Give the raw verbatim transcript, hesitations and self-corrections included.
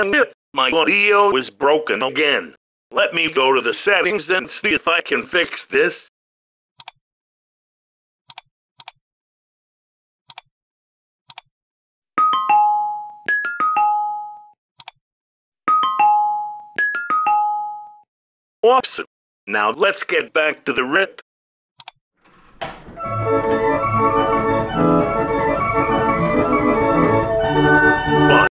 Dang it, my audio is broken again. Let me go to the settings and see if I can fix this. Awesome. Now let's get back to the rip.